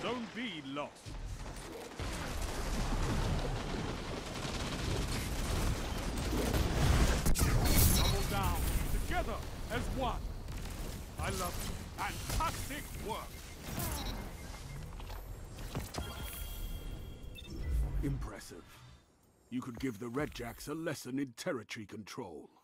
Don't be lost. Double down, together as one. I love you. Fantastic work. Impressive. You could give the Redjacks a lesson in territory control.